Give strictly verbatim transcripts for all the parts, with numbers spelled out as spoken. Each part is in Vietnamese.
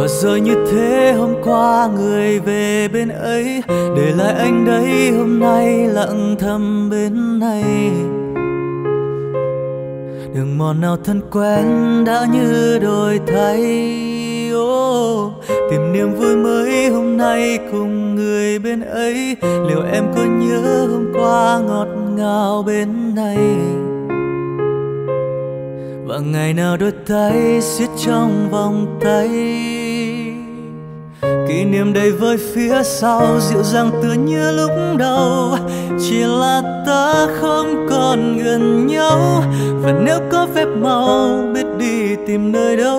Và rồi như thế hôm qua người về bên ấy, để lại anh đấy hôm nay lặng thầm bên này. Đường mòn nào thân quen đã như đổi thay, oh, tìm niềm vui mới hôm nay cùng người bên ấy. Liệu em có nhớ hôm qua ngọt ngào bên này? Và ngày nào đôi tay siết trong vòng tay, kỷ niệm đầy vơi phía sau, dịu dàng tựa như lúc đầu. Chỉ là ta không còn gần nhau, và nếu có phép màu biết đi tìm nơi đâu,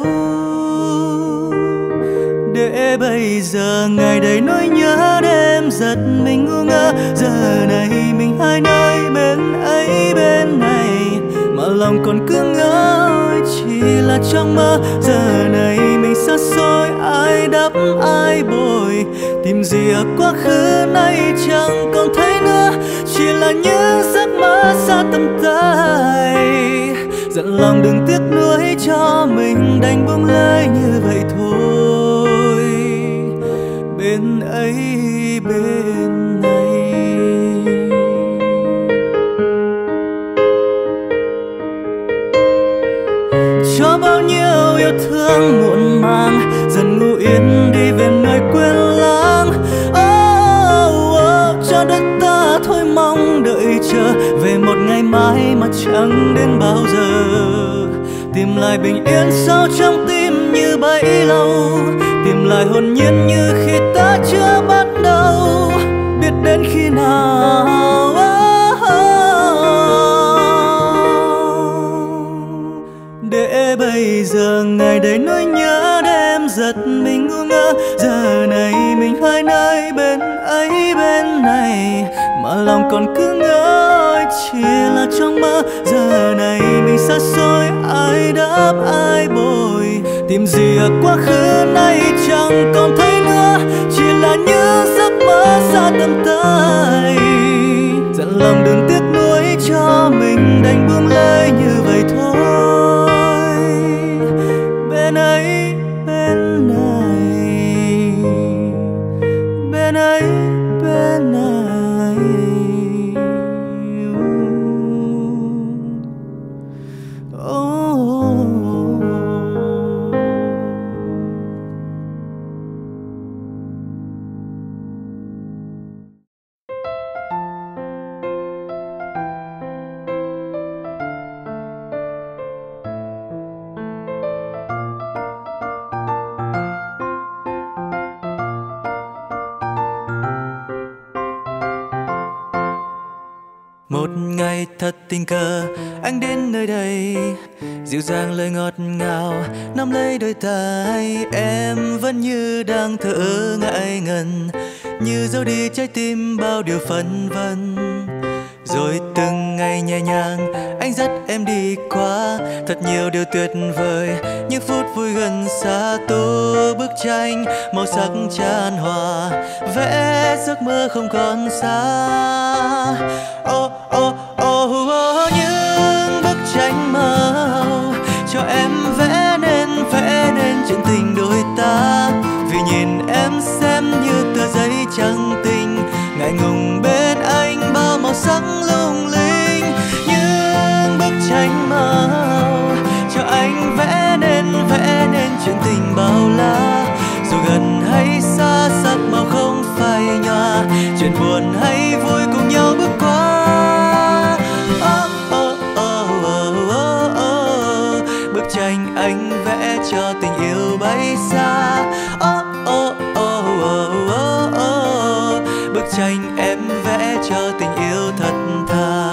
để bây giờ ngày đầy nỗi nhớ đêm giật mình ngu ngơ. Giờ này mình hai nơi, bên ấy bên này, mà lòng còn cứ ngỡ chỉ là trong mơ. Giờ này mình xa xôi, ai đắp ai bồi, tìm gì ở quá khứ nay chẳng còn thấy nữa. Chỉ là những giấc mơ xa tầm tay, giận lòng đừng tiếc nuối cho mình, đành buông lơi như vậy thôi. Bên ấy bên này, cho bao nhiêu yêu thương muộn màng dần ngủ yên đi về nơi quên lãng. Oh, oh, cho đất ta thôi mong đợi chờ về một ngày mai mà chẳng đến bao giờ. Tìm lại bình yên sâu trong tim như bấy lâu, tìm lại hồn nhiên như khi ta chưa bắt đầu. Biết đến khi nào, oh, oh, để bây giờ ngày đầy nỗi nhớ đêm giật mình ngu ngơ. Giờ này mình hai nơi, bên ấy bên này, mà lòng còn cứ ngỡ chỉ là trong mơ. Giờ này mình xa xôi, ai đáp ai bồi, tìm gì ở quá khứ nay chẳng còn thấy nữa. Chỉ là những giấc mơ xa tầm tay, giận lòng đừng tiếc nuối cho mình, đành buông lơi như vậy thôi. Bên ấy bên này, bên ấy bên này, oh, oh, oh. Một ngày thật tình cờ anh đến nơi đây, dịu dàng lời ngọt ngào nắm lấy đôi tay. Em vẫn như đang thở ngại ngần, như giấu đi trái tim bao điều phân vân. Rồi từng ngày nhẹ nhàng anh dắt em đi qua thật nhiều điều tuyệt vời, những phút vui gần xa. Tô bức tranh màu sắc chan hòa, vẽ giấc mơ không còn xa. Oh, oh, oh, oh, những bức tranh màu cho em vẽ nên, vẽ nên chuyện tình đôi ta. Vì nhìn em xem như tờ giấy trắng tinh, ngại ngùng bên anh bao màu sắc lung linh. Những bức tranh màu cho anh vẽ nên, vẽ nên chuyện tình bao la. Dù gần hay xa sắc màu không phai nhòa, chuyện buồn hay vui cùng nhau bước qua. Oh, oh, oh, oh, oh, oh. Bức tranh anh vẽ cho tình yêu bay xa. Oh, oh, oh, oh, oh, oh. Bức tranh em vẽ cho tình yêu thật thà.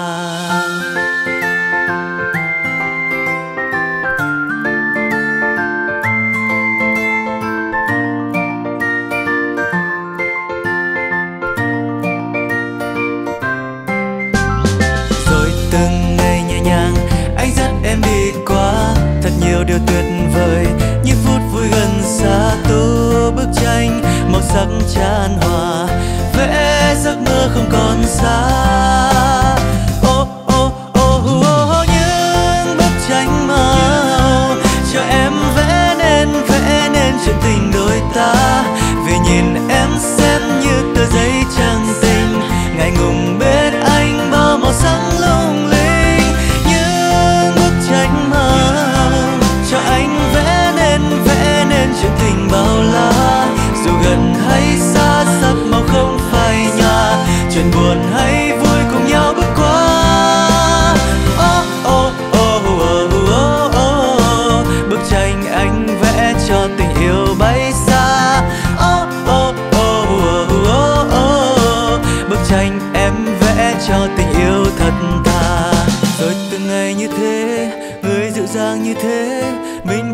Nhiều điều tuyệt vời, những phút vui gần xa. Tô bức tranh màu sắc chan hòa, vẽ giấc mơ không còn xa. Oh, oh, oh, oh, những bức tranh màu cho em vẽ nên, vẽ nên chuyện tình đôi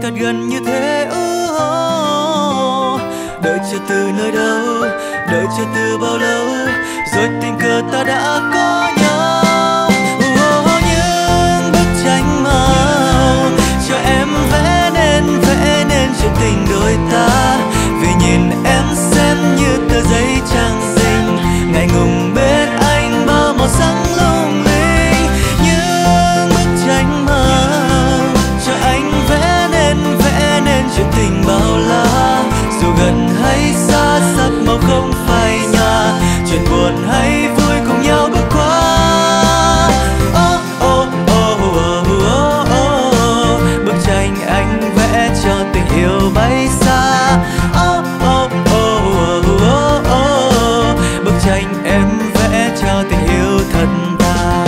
chợt gần như thế. uh, Đợi chờ từ nơi đâu, đợi chờ từ bao lâu, rồi tình cờ ta đã có nhau. uh, Những bức tranh màu cho em vẽ nên, vẽ nên chuyện tình đôi ta. Vì nhìn em xem như tờ giấy trang sinh, ngại ngùng bên anh bao màu sắc lung linh. Những bức tranh màu cho anh vẽ nên, vẽ nên chuyện tình bao la. Dù gần hay xa sắc màu không phai nhòa, chuyện buồn hay vui cùng nhau bước qua. Oh, oh, oh, oh, oh, oh. Bức tranh anh vẽ cho tình yêu bay xa. Oh, oh, oh, oh, oh, oh. Bức tranh em vẽ cho tình yêu thật ta.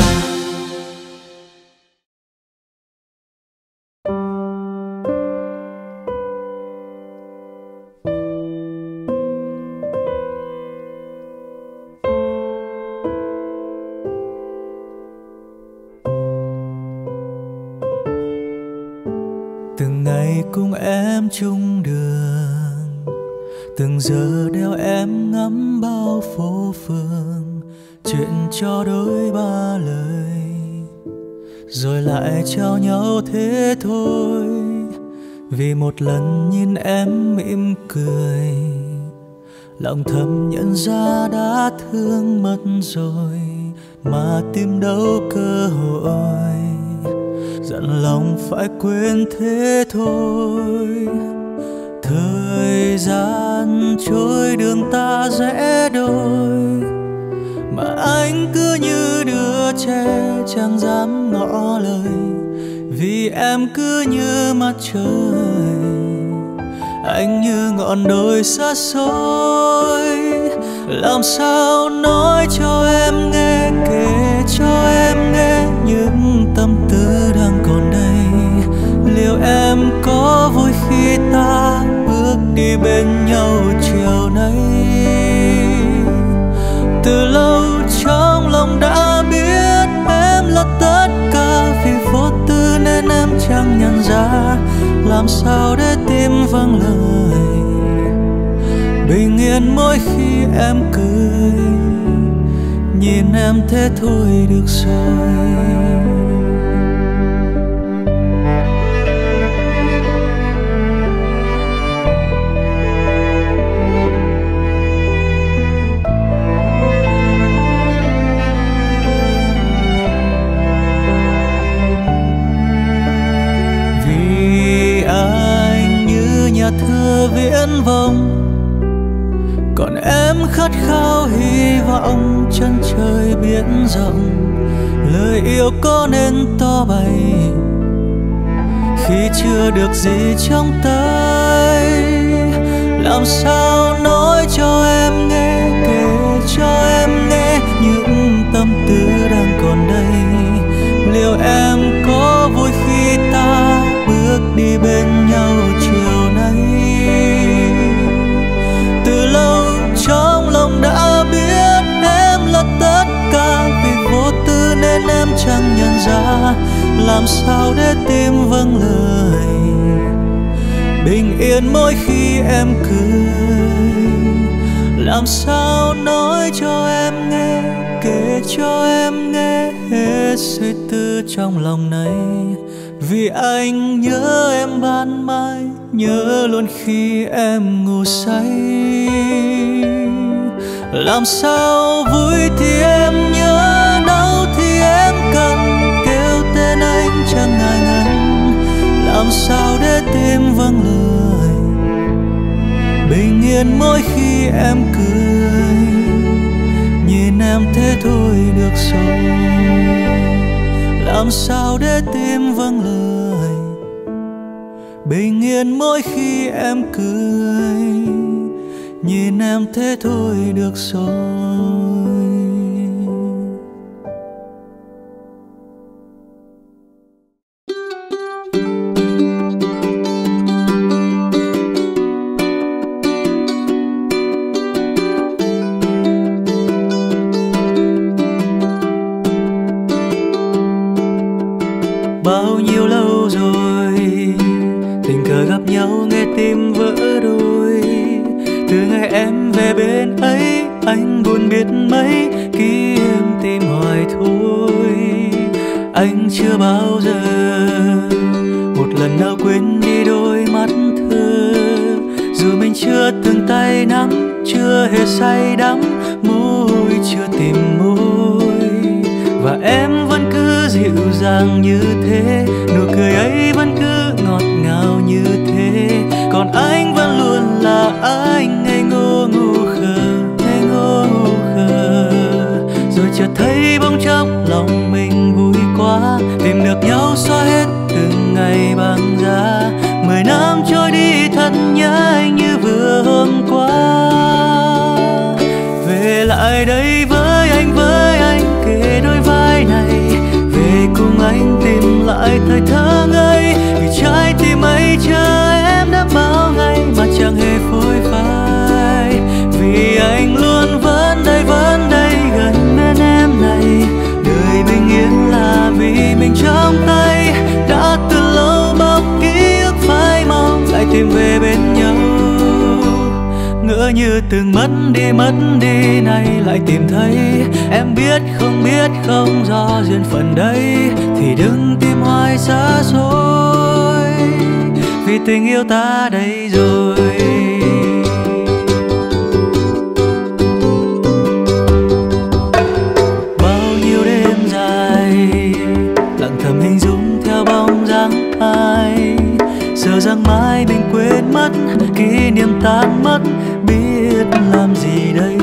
Từng ngày cùng em chung đường, từng giờ đeo em ngắm bao phố phường. Chuyện cho đôi ba lời, rồi lại trao nhau thế thôi. Vì một lần nhìn em mỉm cười, lòng thầm nhận ra đã thương mất rồi, mà tìm đâu cơ hội. Dặn lòng phải quên thế thôi. Thời gian trôi đường ta rẽ đôi, mà anh cứ như đứa trẻ chẳng dám ngỏ lời. Vì em cứ như mặt trời, anh như ngọn đồi xa xôi. Làm sao nói cho em nghe, kể cho em nghe những tâm tư đang còn đây. Liệu em có vui khi ta bước đi bên nhau chiều nay? Từ lâu trong lòng đã biết em là tất cả, vì vô tư nên em chẳng nhận ra. Làm sao để tim vâng lời, bình yên mỗi khi em cười. Nhìn em thế thôi được rồi. Vì anh như nhà thơ viễn vông, còn em khát khao hy vọng chân trời biển rộng. Lời yêu có nên to bày khi chưa được gì trong tay? Làm sao nói cho em nghe, kể cho em nghe những tâm tư đang còn đây. Liệu em có vui khi ta bước đi bên nhau chiều nay? Từ lâu trong lòng đã biết em là tất cả, vì vô tư nên em chẳng nhận ra. Làm sao để tim vâng lời, bình yên mỗi khi em cười. Làm sao nói cho em nghe, kể cho em nghe hết suy tư trong lòng này. Vì anh nhớ em ban mai, nhớ luôn khi em ngủ say. Làm sao vui thì em nhớ, đau thì em cần kêu tên anh chẳng ngại ngần. Làm sao để tim vâng lời, bình yên mỗi khi em cười. Nhìn em thế thôi được rồi. Làm sao để tim vâng lời, bình yên mỗi khi em cười. Nhìn em thế thôi được rồi. Bao nhiêu lâu rồi nào quên đi đôi mắt thơ. Dù mình chưa từng tay nắm, chưa hề say đắm, môi chưa tìm môi, và em vẫn cứ dịu dàng như thế, nụ cười ấy vẫn cứ ngọt ngào như thế. Còn anh vẫn luôn là anh ngây ngô ngu khờ, ngây ngô ngu khờ. Rồi chợt thấy bỗng chốc lòng mình vui quá, tìm được nhau xóa hết từng ngày băng giá. Mười năm trôi đi thật nhanh như vừa hôm qua. Về lại đây với anh, với anh kề đôi vai này, về cùng anh tìm lại thời thơ ngây. Vì trái tim ấy chờ em đã bao ngày mà chẳng hề phôi phai. Vì anh luôn vẫn đây, vẫn đây gần bên em này. Đời bình yên là vì mình trong tay, đã từ lâu bao ký ức phai mong lại tìm về bên nhau. Ngỡ như từng mất đi, mất đi nay lại tìm thấy. Em biết không, biết không do duyên phận đấy, thì đừng tìm hoài xa xôi, vì tình yêu ta đây rồi. Bao nhiêu đêm dài lặng thầm hình dung theo bóng dáng ai, sợ rằng mai mình quên mất, kỷ niệm tan mất, biết làm gì đây.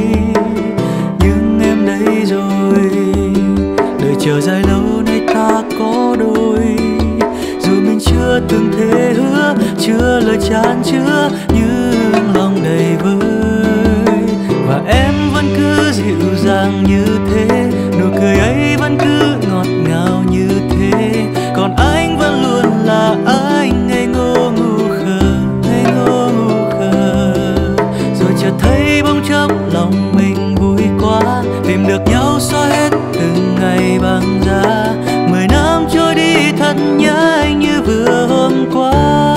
Nhưng em đây rồi, đời chờ dài lâu nay ta có đôi. Dù mình chưa từng thể hứa, chưa lời chan chứa, nhưng lòng đầy vơi. Và em vẫn cứ dịu dàng như thế, nụ cười ấy vẫn cứ ngọt ngào như thế. Còn anh vẫn luôn là anh ngây ngô ngu khờ, ngây ngô ngu khờ. Rồi chợt thấy bỗng chốc lòng mình vui quá, tìm được nhau xóa hết từng ngày băng giá. Mười năm trôi đi thật nhanh như vừa hôm qua.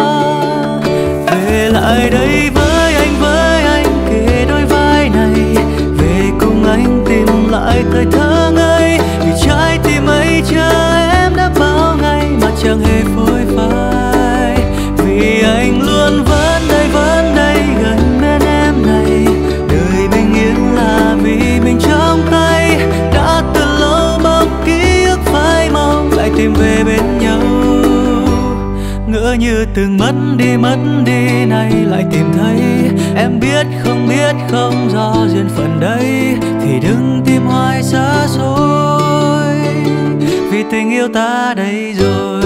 Về lại đây với anh, với anh kề đôi vai này, về cùng anh tìm lại thời thơ ngây. Vì trái tim ấy chờ em đã bao ngày mà chẳng hề phôi phai. Vì anh luôn vẫn đây, vẫn đây gần bên em này. Đời bình yên là vì mình trong tay, đã từ lâu bao ký ức phai mong lại tìm về bên nhau. Ngỡ như từng mất đi, mất đi nay lại tìm thấy. Em biết không, biết không do duyên phận đấy, thì đừng tìm hoài xa xôi, vì tình yêu ta đây rồi.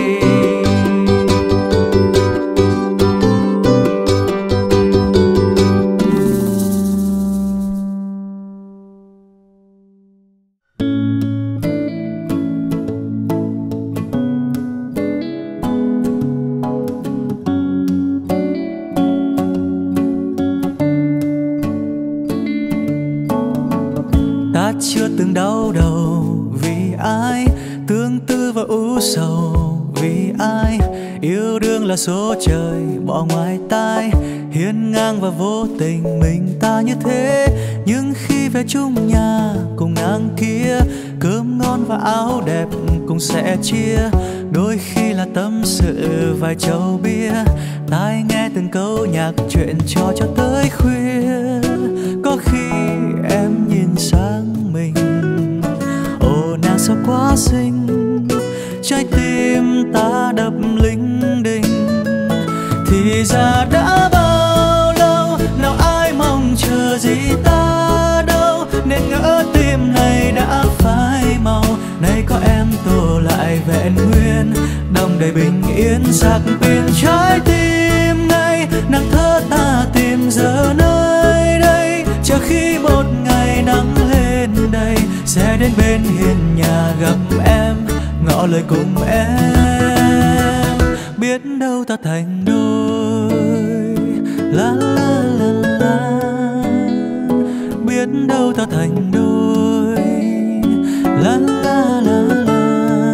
Chưa từng đau đầu vì ai, tương tư và u sầu vì ai. Yêu đương là số trời bỏ ngoài tai, hiên ngang và vô tình mình ta như thế. Nhưng khi về chung nhà cùng ngang kia, cơm ngon và áo đẹp cùng sẽ chia. Đôi khi là tâm sự vài chầu bia, tai nghe từng câu nhạc chuyện trò cho tới khuya. Có khi em nhìn sang mình, ồ nàng sao quá xinh, trái tim ta đập linh đình. Thì ra đã bao lâu, nào ai mong chờ gì ta đâu, nên ngỡ tim này đã phai màu. Nay có em tô lại vẹn nguyên, đong đầy bình yên sạc pin trái tim ngay. Nàng thơ ta tìm giờ nơi đây, chờ khi một ngày nắng lên đây, sẽ đến bên hiên nhà gặp em, ngỏ lời cùng em. Biết đâu ta thành đôi, la la la la. Biết đâu ta thành đôi, la la la la.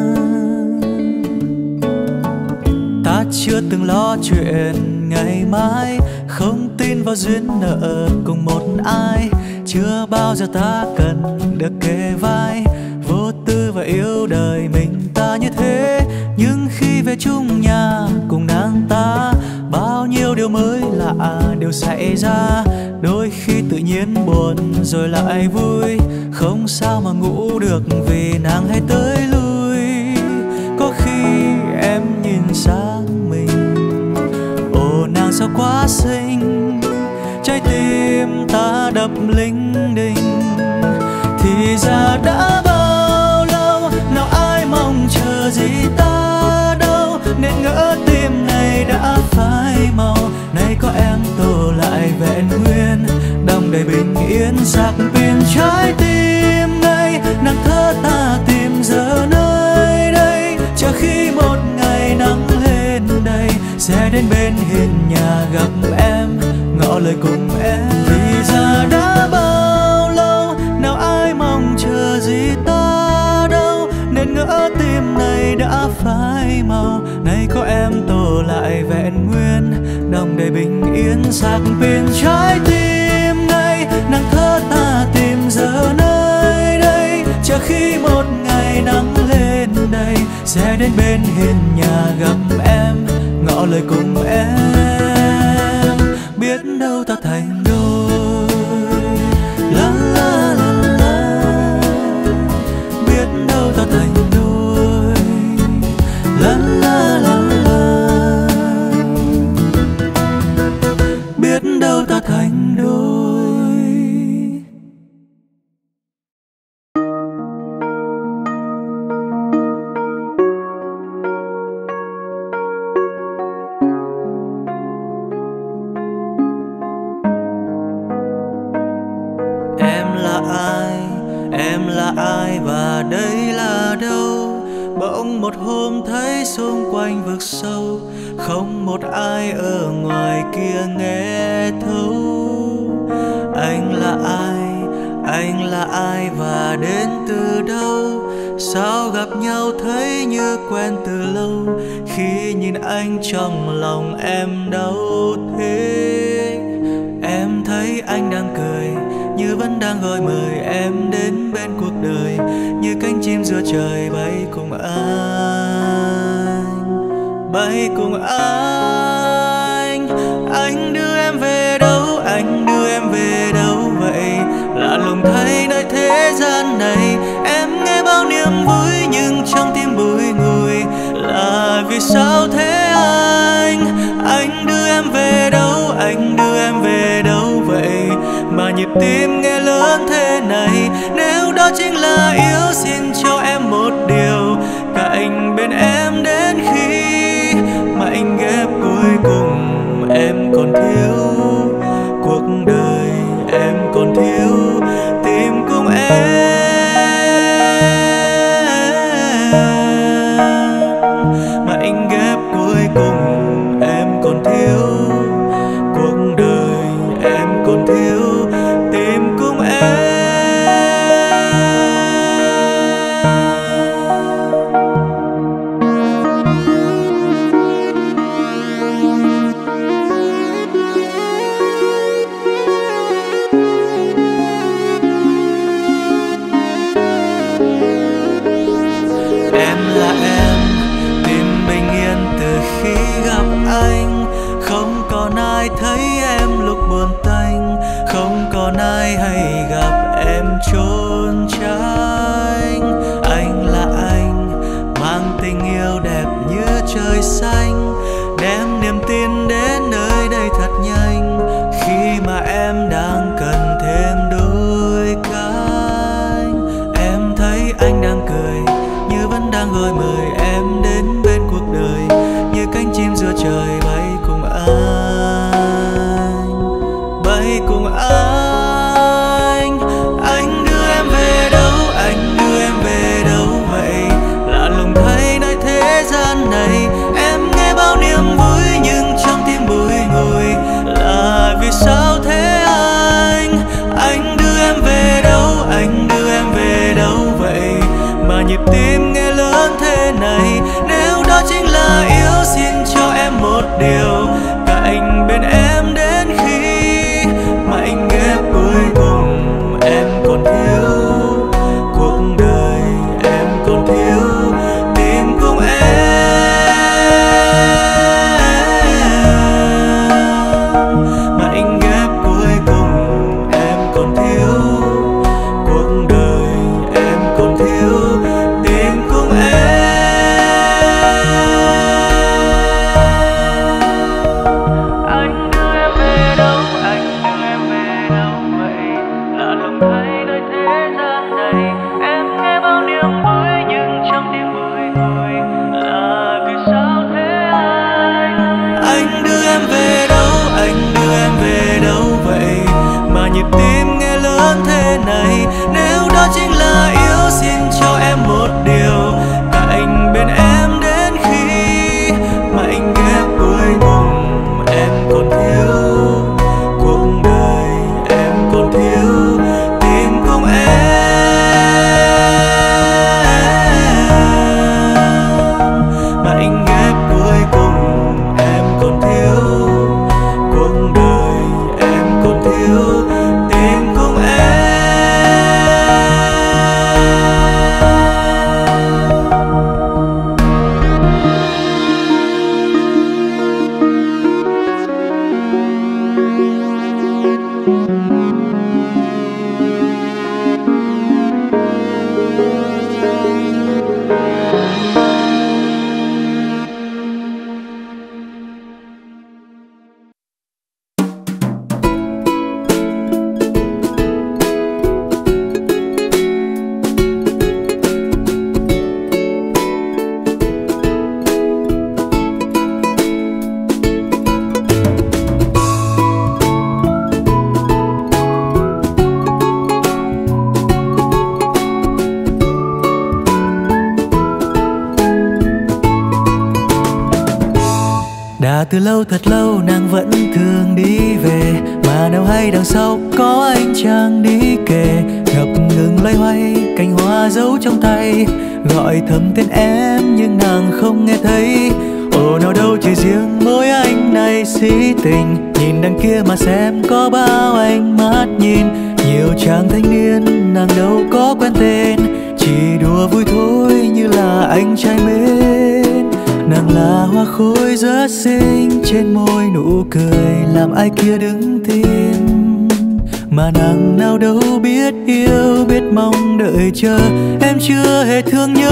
Ta chưa từng lo chuyện ngày mai, không tin vào duyên nợ cùng một ai. Chưa bao giờ ta cần được kề vai, vô tư và yêu đời mình ta như thế. Nhưng khi về chung nhà cùng nàng ta. Bao nhiêu điều mới lạ đều xảy ra, đôi khi tự nhiên buồn rồi lại vui. Không sao mà ngủ được vì nàng hay tới lui. Có khi em nhìn sang mình, ồ nàng sao quá xinh, trái tim ta đập linh đình. Thì ra đã bao lâu, nào ai mong chờ gì ta đâu, nên ngỡ tim này đã phai màu. Nay có em tô lại vẹn nguyên, đong đầy bình yên sạc pin trái tim ngây. Nàng thơ ta tìm giờ nơi đây, chờ khi một ngày nắng lên đây sẽ đến bên hiên nhà gặp em, ngỏ lời cùng em. Thì ra đã bao lâu, nào ai mong chờ gì ta đâu, nên ngỡ tim này đã phai màu. Nay có em tô lại vẹn nguyên, đong đầy bình yên sạc pin trái tim ngây. Nàng thơ ta tìm giờ nơi đây, chờ khi một ngày nắng lên đây sẽ đến bên hiên nhà gặp em, ngỏ lời cùng em. Biết đâu ta thành đôi, la la la la. Biết đâu ta thành đôi, la la la la. Biết đâu ta thành đôi. Em là ai và đây là đâu? Bỗng một hôm thấy xung quanh vực sâu, không một ai ở ngoài kia nghe thấu. Anh là ai? Anh là ai và đến từ đâu? Sao gặp nhau thấy như quen từ lâu, khi nhìn anh trong lòng em đau thế. Em thấy anh đang cười, như vẫn đang gọi mời em đến bên cuộc đời, như cánh chim giữa trời bay cùng anh, bay cùng anh. Anh đưa em về đâu, anh đưa em về đâu vậy? Lạ lùng thấy nơi thế gian này, em nghe bao niềm vui nhưng trong tim bùi ngùi. Là vì sao thế anh? Anh đưa em về đâu, anh đưa em về đâu vậy? Mà nhịp tim nghe lớn thế này, nếu đó chính là yêu xin cho em một điều, cạnh bên em đến khi mảnh ghép cuối cùng em còn thiếu. Cuộc đời em còn thiếu, tim cùng em. Mảnh ghép cuối cùng em còn thiếu, cuộc đời em còn thiếu, tim cùng em. Em là em, tim bình yên từ khi gặp anh. Không còn ai thấy em lúc buồn tênh, không còn ai hay gặp em trốn tránh. Anh là anh, mang tình yêu đẹp như trời xanh, đem niềm tin đến nơi đây thật nhanh, khi mà em đang cần thêm đôi cánh. Em thấy anh đang cười, như vẫn đang gọi mời em đến bên cuộc đời, như cánh chim giữa trời bay cùng anh, bay cùng anh. Anh đưa em về đâu, anh đưa em về đâu vậy? Lạ lùng thấy nơi thế gian này, em nghe bao niềm vui nhưng trong tim Đã từ lâu thật lâu nàng vẫn thường đi về, mà nào hay đằng sau có anh chàng đi kề. Ngập ngừng loay hoay cành hoa giấu trong tay, gọi thầm tên em nhưng nàng không nghe thấy. Ồ nào đâu chỉ riêng mỗi anh này si tình, nhìn đằng kia mà xem có bao ánh mắt nhìn. Nhiều chàng thanh niên nàng đâu có quen tên, chỉ đùa vui thôi như là anh trai mến. Nàng là hoa khôi rất xinh, trên môi nụ cười làm ai kia đứng tim. Mà nàng nào đâu biết yêu, biết mong đợi chờ, em chưa hề thương nhớ.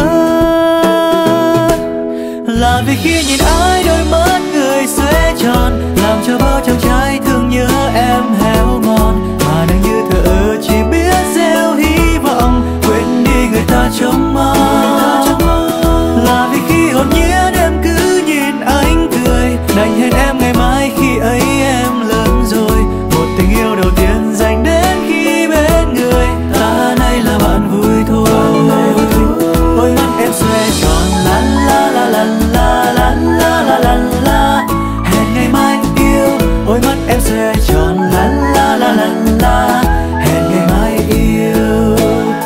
Là vì khi nhìn ai đôi mắt người xoay tròn, làm cho bao chàng trai thương nhớ em héo mòn. Mà nàng như thờ ơ chỉ biết gieo hy vọng, quên đi người ta trông mong. Là vì khi hồn nhiên em cứ nhìn anh cười, đành hẹn em ngày mai khi ấy em lớn rồi. Một tình yêu đầu tiên dành đến khi bên người, ta nay là bạn vui thôi. Đôi mắt em xoay tròn la la la la la la la la la la. Hẹn ngày mai yêu, đôi mắt em xoay tròn la la la la la. Hẹn ngày mai yêu.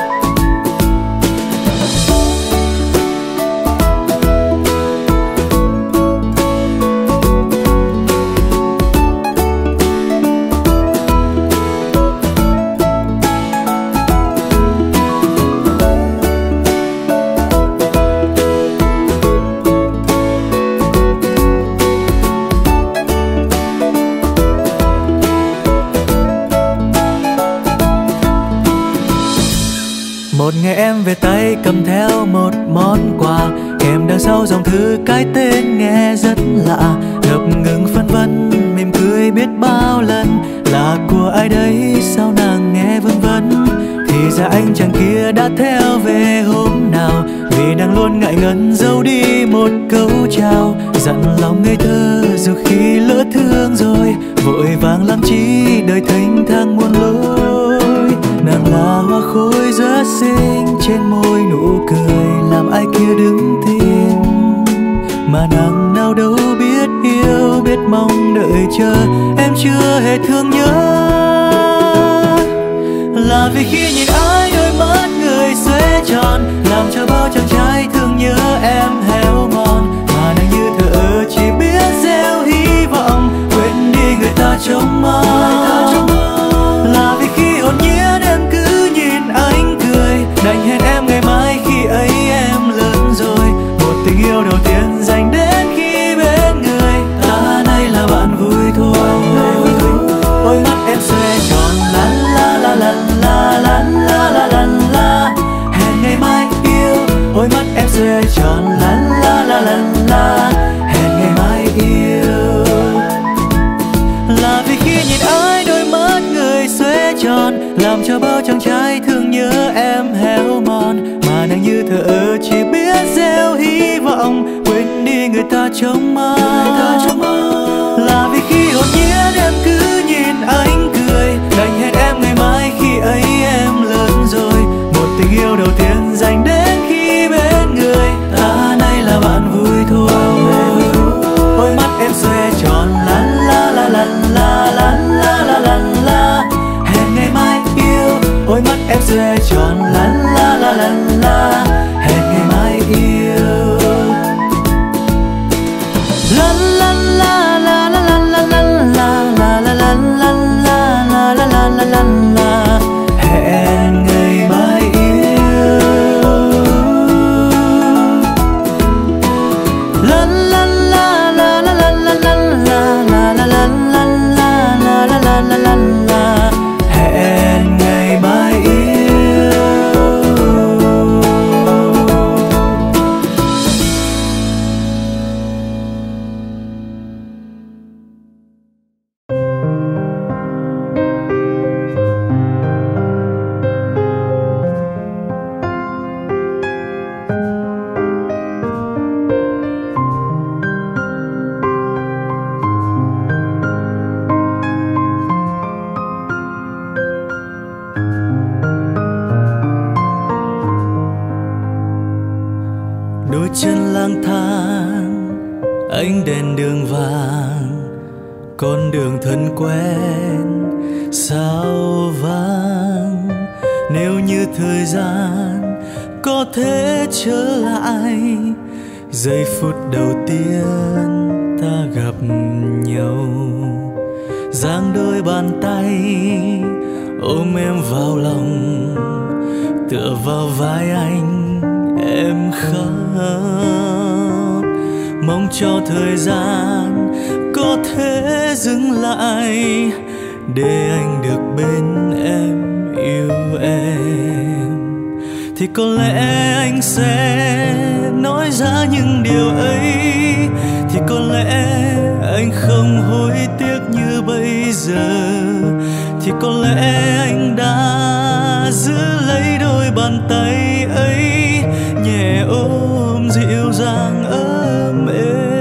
Một ngày em về tay cầm theo một món quà, kèm đằng sau dòng thư cái tên nghe rất lạ. Ngập ngừng phân vân mỉm cười biết bao lần, là của ai đấy sao nàng nghe vân vân. Thì ra anh chàng kia đã theo về hôm nào, vì đang luôn ngại ngần giấu đi một câu chào. Dặn lòng ngây thơ dù khi lỡ thương rồi, vội vàng làm chi đời thênh thang muôn lối. Nàng là hoa khôi rất xinh, trên môi nụ cười làm ai kia đứng tim. Mà nàng nào đâu biết yêu, biết mong đợi chờ, em chưa hề thương nhớ. Là vì khi nhìn ai đôi mắt người xoay tròn, làm cho bao chàng trai thương nhớ em héo mòn. Mà nàng như thờ ơ chỉ biết gieo hy vọng, quên đi người ta trông mong. Là vì khi hồn nhiên em cứ nhìn anh cười, đành hẹn em ngày mai khi ấy em lớn rồi. Một tình yêu đầu tiên dành đến khi bên người, ta nay là bạn vui thôi. Đôi mắt em xoay tròn la la la la la la la la la la. Hẹn ngày mai yêu, đôi mắt em xoay tròn la la la la la. Hẹn ngày mai yêu. Là vì khi nhìn ai đôi mắt người xoay tròn, làm cho bao chàng trai thương nhớ em héo mòn. Mà nàng như thờ ơ chỉ biết gieo hy vọng, quên đi người ta trông mong. Là vì khi hồn nhiên em cứ nhìn anh cười, đành hẹn em ngày mai khi ấy em lớn rồi. Một tình yêu đầu tiên dành đến khi bên người, ta nay là bạn vui thôi. Đôi mắt em xoay tròn la la la la la la la la la la. Hẹn ngày mai yêu, đôi mắt em xoay tròn la la la la la. Hẹn ngày mai yêu. La la la la la la la la la la la la la la la la la la la. Hẹn ngày mai yêu. La la la la la la la la la la la la la la la la la la. Hẹn ngày mai yêu. Ánh đèn đường vàng, con đường thân quen sao vắng. Nếu như thời gian có thể trở lại, giây phút đầu tiên ta gặp nhau, giang đôi bàn tay ôm em vào lòng, tựa vào vai anh em khóc. Mong cho thời gian có thể dừng lại, để anh được bên em yêu em. Thì có lẽ anh sẽ nói ra những điều ấy, thì có lẽ anh không hối tiếc như bây giờ. Thì có lẽ anh đã giữ lấy đôi bàn tay ấy, nhẹ ôm dịu dàng ấm êm.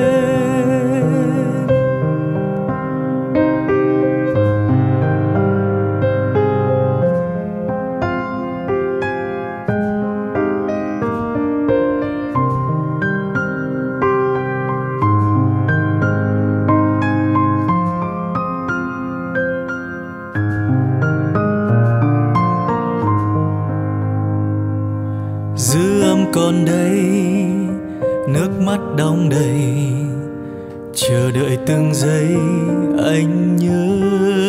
Dư âm còn đây, nước mắt đong đầy, chờ đợi từng giây anh nhớ.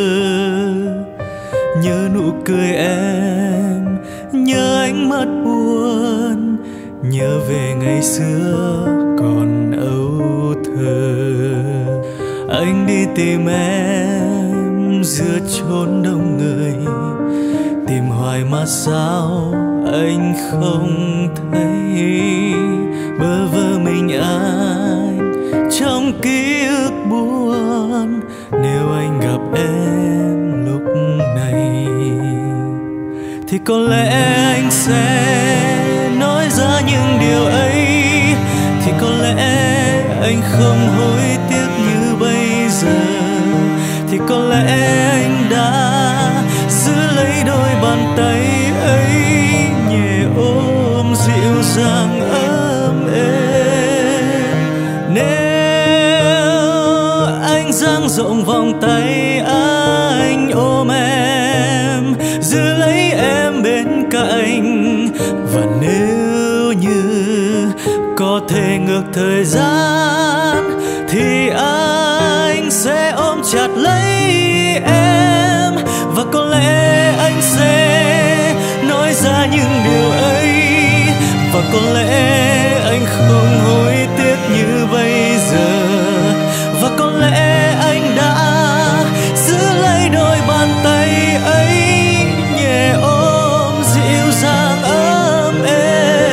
Nhớ nụ cười em, nhớ ánh mắt buồn, nhớ về ngày xưa còn âu thơ. Anh đi tìm em giữa chốn đông người, tìm hoài mà sao anh không thấy. Bơ vơ mình anh trong ký ức buồn, nếu anh gặp em lúc này, thì có lẽ anh sẽ nói ra những điều ấy. Thì có lẽ anh không hối tiếc như bây giờ. Thì có lẽ anh đã giữ lấy đôi bàn tay ấy, nhẹ ôm dịu dàng ấm êm. Nếu anh dang rộng vòng tay, anh ôm em, giữ lấy em bên cạnh. Và nếu như có thể ngược thời gian, thì anh sẽ ôm chặt lấy em. Và có lẽ anh sẽ nói ra những điều ấy, và có lẽ anh không hối tiếc như bây giờ. Và có lẽ anh đã giữ lấy đôi bàn tay ấy, nhẹ ôm dịu dàng ấm êm.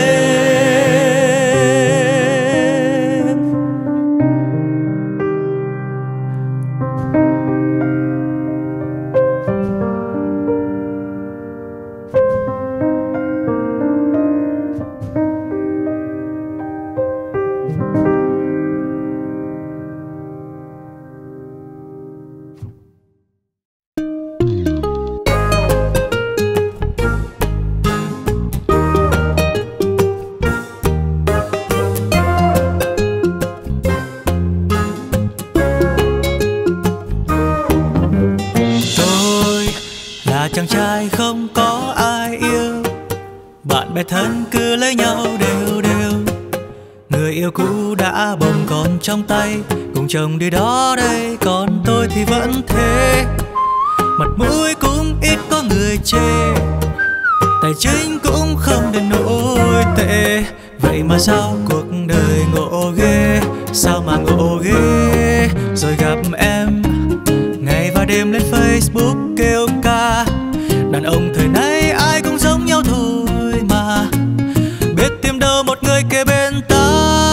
Chàng trai không có ai yêu, bạn bè thân cứ lấy nhau đều đều. Người yêu cũ đã bồng con trong tay, cùng chồng đi đó đây, còn tôi thì vẫn thế. Mặt mũi cũng ít có người chê, tài chính cũng không đến nỗi tệ. Vậy mà sao cuộc đời ngộ ghê, sao mà ngộ ghê. Rồi gặp em ngày và đêm lên Facebook kêu ca. Đàn ông thời nay ai cũng giống nhau thôi mà, biết tìm đâu một người kề bên ta.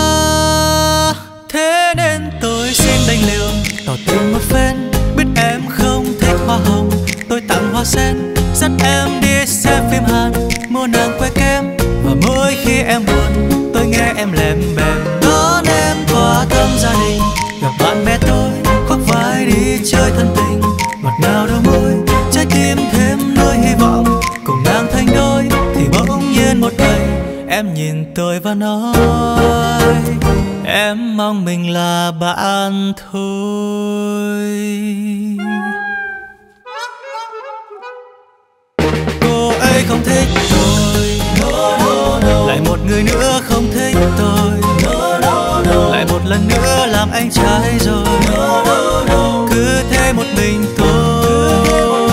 Thế nên tôi xin đành liều tỏ tình một phen. Biết em không thích hoa hồng, tôi tặng hoa sen. Dắt em đi xem phim Hàn, mua nàng que kem. Và mỗi khi em buồn, tôi nghe em lèm bèm đón em qua thăm gia đình. Gặp bạn bè tôi khoác vai đi chơi thân tình, ngọt ngào đôi môi, trái tim thêm nuôi hy vọng. Cùng nàng thành đôi thì bỗng nhiên một ngày em nhìn tôi và nói em mong mình là bạn thôi. Cô ấy không thích tôi, lại một người nữa không thích tôi, lại một lần nữa làm anh trái rồi, cứ thế một mình tôi.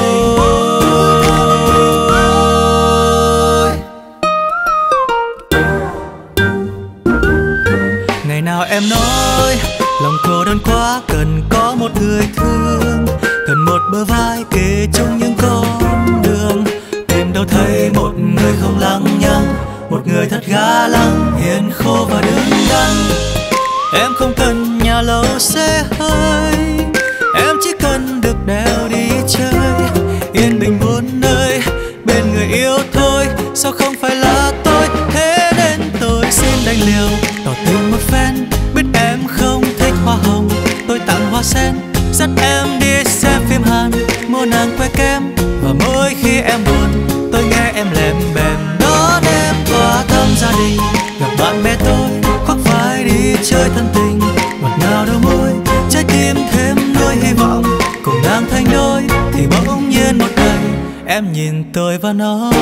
Ngày nào em nói lòng cô đơn quá, cần có một người thương, cần một bờ vai kề chung những con đường. Tìm đâu thấy một người không lăng nhăng, một người thật ga lăng, hiền khô và đứng đắn. Em không cần nhà lầu xe hơi, em chỉ cần được đèo đi chơi, yên bình buôn nơi bên người yêu thôi. Sao không phải là tôi, thế nên tôi xin đành liều tỏ tình một phen. Biết em không thích hoa hồng, tôi tặng hoa sen, dắt em đi xem phim Hàn, mua nàng que kem. Và mỗi khi em buồn, tôi nghe em lèm bèm đón em qua thăm gia đình, gặp bạn bè tôi, khoác vai đi chơi thân tình. Ngọt ngào đôi môi, trái tim thêm nuôi hy vọng, cùng nàng thành đôi thì bỗng nhiên một ngày em nhìn tôi và nói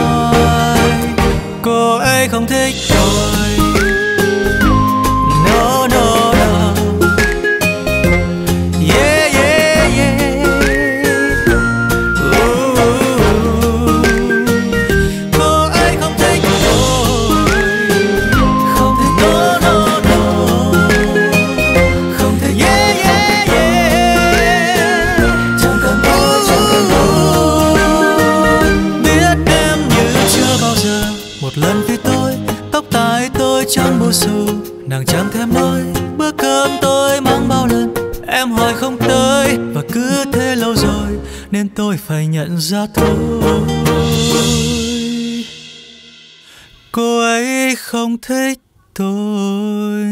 cô ấy không thích tôi. No, no, no. Yeah, yeah, yeah. Ooh. Cô ấy không thích tôi, không thích no, no, no. Không thích yeah, yeah, yeah. Chẳng cần tôi, chẳng cần tôi. Biết em như chưa bao giờ một lần vì tôi, tóc tai tôi trắng bù xù, nàng chẳng thèm nói bữa cơm tôi mang bao lần. Em hỏi không tới và cứ thế lâu rồi nên tôi phải nhận ra thôi, cô ấy không thích tôi.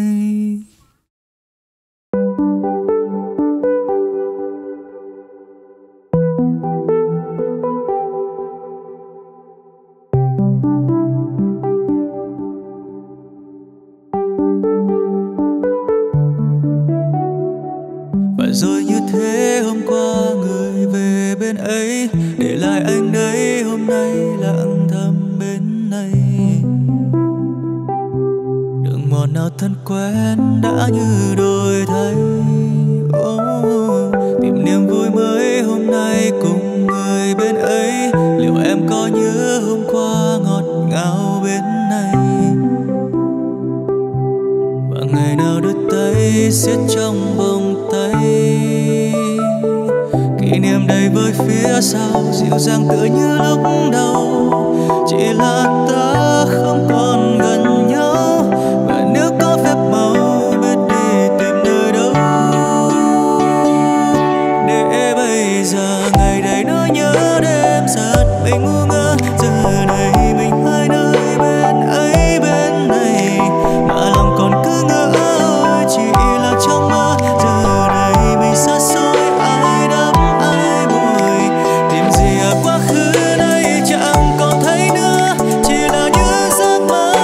Rồi như thế hôm qua người về bên ấy, để lại anh đấy hôm nay lặng thầm bên này. Đường mòn nào thân quen đã như đổi thay, oh, tìm niềm vui mới hôm nay cùng người bên ấy. Liệu em có nhớ hôm qua ngọt ngào bên này, và ngày nào đôi tay siết trong vòng tay, kỷ niệm đầy với phía sau dịu dàng tựa như lúc đầu. Chỉ là ta không còn gần nhau, và nếu có phép màu biết đi tìm nơi đâu, để bây giờ ngày đầy nỗi nhớ đêm giật mình ngu ngơ. Giờ này mình hai nơi bên ấy bên này, mà lòng còn cứ ngỡ chỉ là trong mơ. Giờ này mình xa xôi, ai đắm ai buồn, tìm gì ở quá khứ đây chẳng còn thấy nữa, chỉ là những giấc mơ.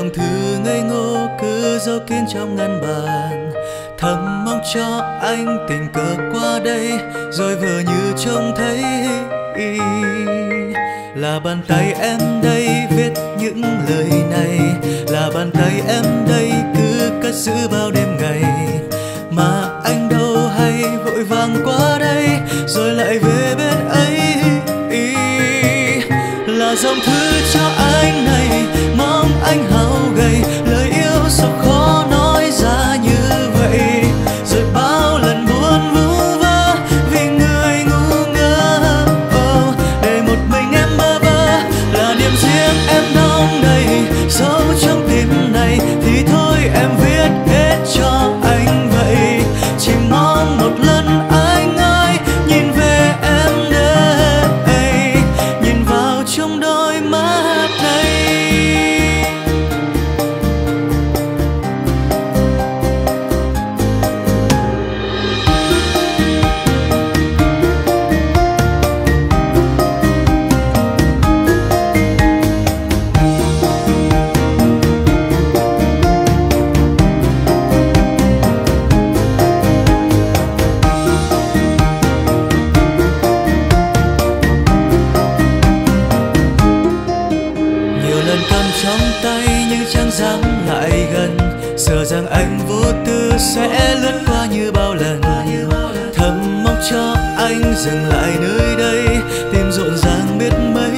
dòng thư ngây ngô cứ dấu kín trong ngăn bàn, thầm mong cho anh tình cờ qua đây rồi vừa như trông thấy. Là bàn tay em đây viết những lời này, là bàn tay em đây cứ cất giữ bao đêm ngày, mà anh đâu hay vội vàng qua đây rồi lại về bên ấy. Là dòng thư cho anh này, mong anh hao gầy, lời yêu sao khó nói ra như vậy, rồi bao lần buồn vu vơ vì người ngu ngơ. Oh, để một mình em bơ vơ là niềm riêng em đong đầy, sâu trong tim này thì thôi em viết hết cho anh vậy. Chỉ mong một lần anh ơi nhìn về em đây, nhìn vào trong đôi mắt này. Dám lại gần, sợ rằng anh vô tư sẽ lướt qua như bao lần. Thầm mong cho anh dừng lại nơi đây, tim rộn ràng biết mấy.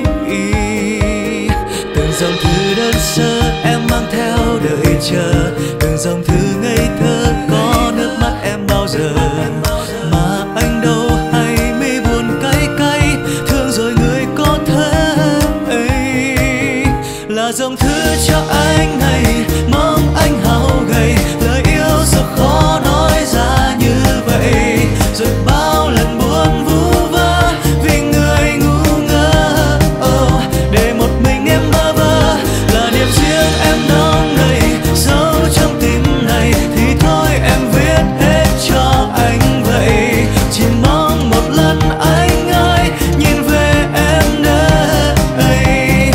Từng dòng thư đơn sơ em mang theo đợi chờ, từng dòng thư ngây thơ có nước mắt em bao giờ. Mà anh đâu hay mi buồn cay cay, thương rồi người có thế. Là dòng thư cho anh này, mong anh hao gầy, lời yêu sao khó nói ra như vậy, rồi bao lần buồn vu vơ vì người ngu ngơ. Oh, để một mình em bơ vơ là niềm riêng em đong đầy, sâu trong tim này thì thôi em viết hết cho anh vậy. Chỉ mong một lần anh ơi nhìn về em đây,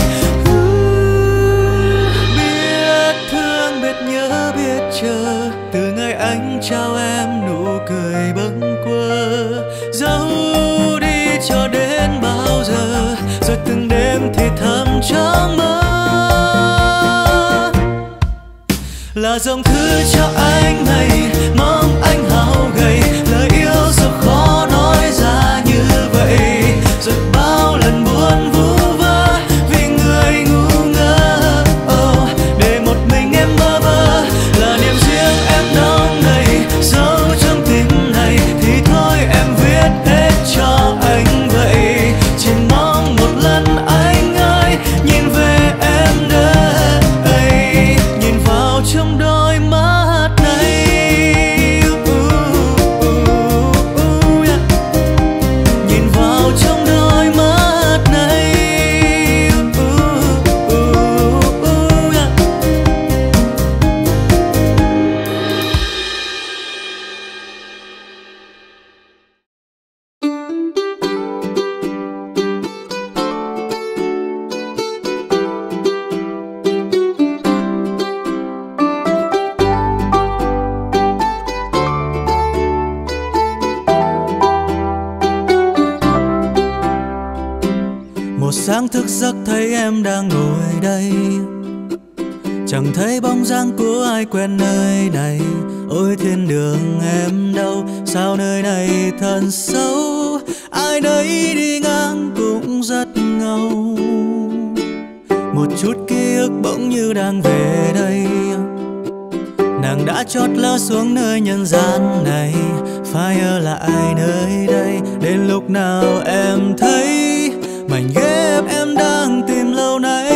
nhớ biết chờ từ ngày anh trao em nụ cười bâng quơ. Giấu đi cho đến bao giờ, rồi từng đêm thì thầm trong mơ. Là dòng thư cho anh này, mong anh hao gầy, lời yêu sao khó nói ra như vậy, rồi bao lần buồn vu vơ vì người ngu ngơ. Oh, để một mình em bơ vơ là niềm riêng em đong đầy, sâu trong tim này thì thôi em viết hết cho anh vậy. Chỉ mong một lần anh ơi nhìn về em đây, nhìn vào trong đôi mắt này. Uh, uh, uh, uh, yeah. Nhìn vào trong đôi mắt này. Uh, uh, uh, uh, yeah. Một sáng thức giấc thấy em đang ngồi đây, chẳng thấy bóng dáng của ai quen nơi này. Ôi thiên đường em đâu, sao nơi này thật sâu, ai nấy đi ngang cũng rất ngầu. Một chút ký ức bỗng như đang về đây, nàng đã chót lỡ xuống nơi nhân gian này. Phải ở lại nơi đây đến lúc nào em thấy mảnh ghép em đang tìm lâu nay.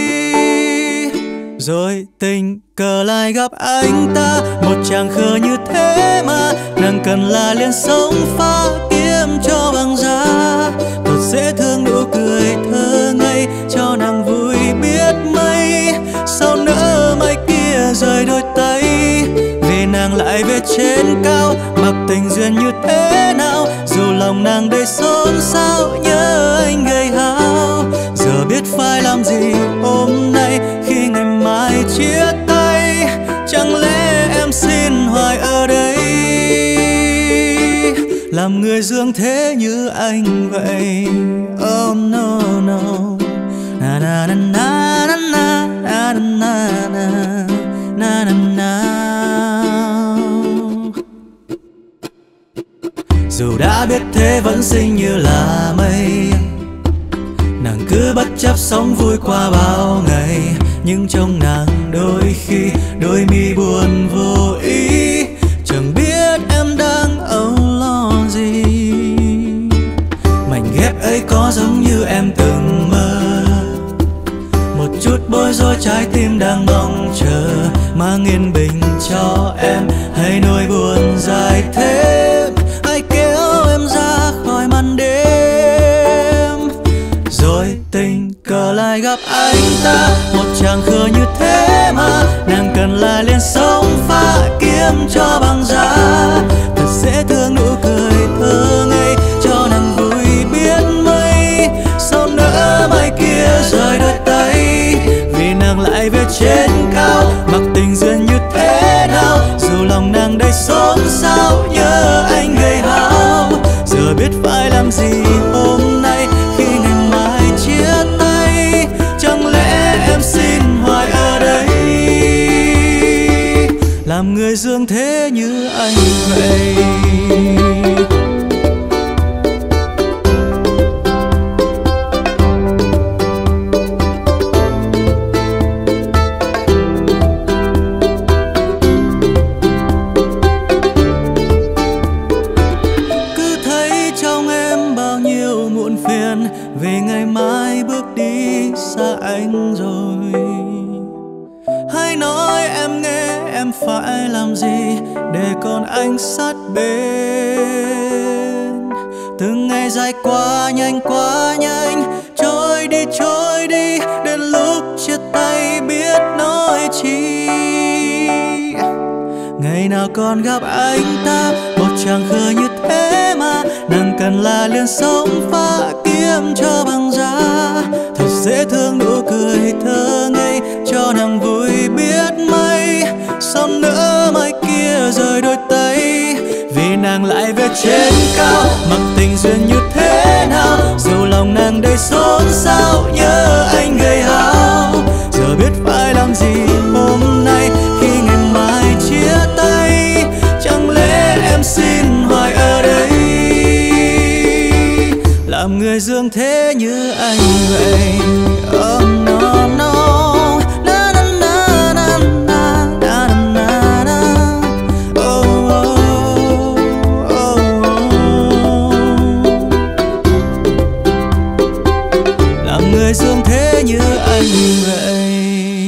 Rồi tình cờ lại gặp anh ta, một chàng khờ như thế mà nàng cần là liền sống pha kiếm cho bằng da. Thật dễ thương nụ cười thơ ngây cho nàng vui biết mấy. Sao nỡ mai kia rời đôi tay, vì nàng lại về trên cao. Mặc tình duyên như thế nào, dù lòng nàng đầy xôn xao nhớ anh gầy hao. Giờ biết phải làm gì hôm nay khi ngày mai chia tay, chẳng lẽ em xin hoài ở đây, làm người dương thế như anh vậy. Oh no no, na na na na na na na na na na na. Dù đã biết thế vẫn xinh như là mây, nàng cứ bất chấp sống vui qua bao ngày, nhưng trong nàng đôi khi đôi mi buồn vô ý, chẳng biết em đang âu lo gì. Mảnh ghép ấy có giống như em từng mơ, một chút bối rối trái tim đang mong chờ, mang yên bình cho em hay nỗi buồn dài thêm. Ai kéo em ra khỏi màn đêm, rồi tình cờ lại gặp anh ta, một chàng khờ như thế mà nàng cần là liền sống phá kiếm cho bằng giá. Thật dễ thương nụ cười thơ ngây cho nàng vui biết mấy, sao nỡ mai kia rời đôi tay, vì nàng lại về trên cao, mặc tình duyên như thế nào. Dù lòng nàng đầy xốn xao nhớ anh gây hao, giờ biết phải làm gì hôm nay khi ngày mai chia tay, chẳng lẽ em xin hoài ở đây, làm người dương thế như anh vậy. Vì ngày mai bước đi xa anh rồi, hãy nói em nghe em phải làm gì để còn anh sát bên. Từng ngày dài qua nhanh quá nhanh, trôi đi trôi đi, đến lúc chia tay biết nói chi. Ngày nào còn gặp anh ta, một chàng khờ như thế mà nàng cần là liền sống phá kiếm cho bằng giá. Thật dễ thương nụ cười thơ ngây cho nàng vui biết mấy, sao nỡ mai kia rời đôi tay, vì nàng lại về trên cao, mặc tình duyên như thế nào. Dù lòng nàng đầy xốn xao nhớ anh gây hao, giờ biết phải làm gì hôm nay khi ngày mai chia tay, chẳng lẽ em xin hoài ở đây, làm người dương thế như anh vậy. Oh no no, na na na na na na na na. Oh oh oh oh. Làm người dương thế như anh vậy.